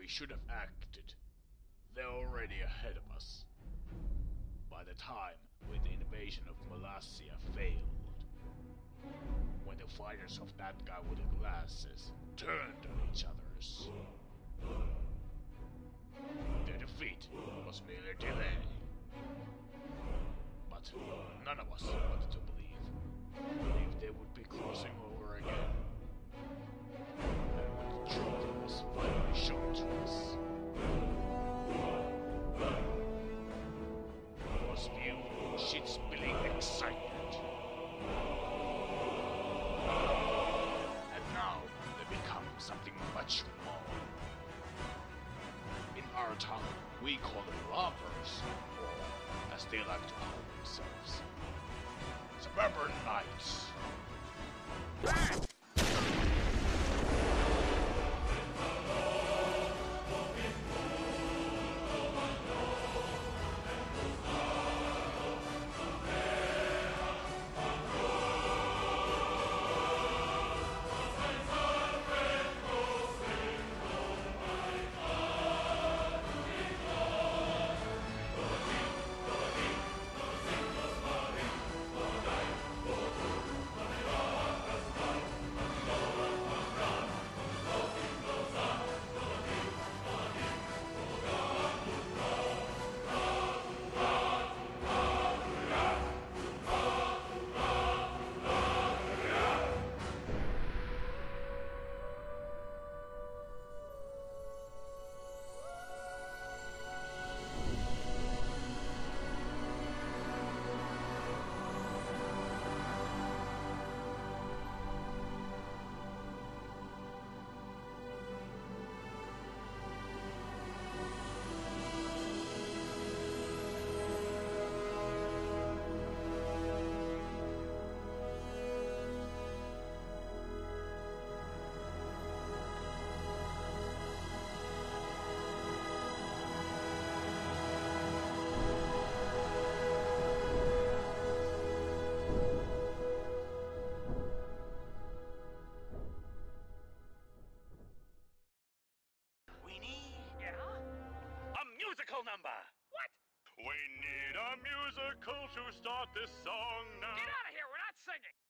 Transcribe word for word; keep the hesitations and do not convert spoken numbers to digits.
should have acted. They're already ahead of us. By the time when the invasion of Molossia failed, when the fighters of that guy with the glasses turned on each others, their defeat was merely a delay. But none of us wanted to believe. Believe they would be crossing over again. And when the truth was finally shown to us, it was new, shit-spilling excitement. And now they become something much more. In our town, we call them robbers, or as they like to call themselves, Suburban Knights. Musical number! What? We need a musical to start this song now. Get out of here! We're not singing!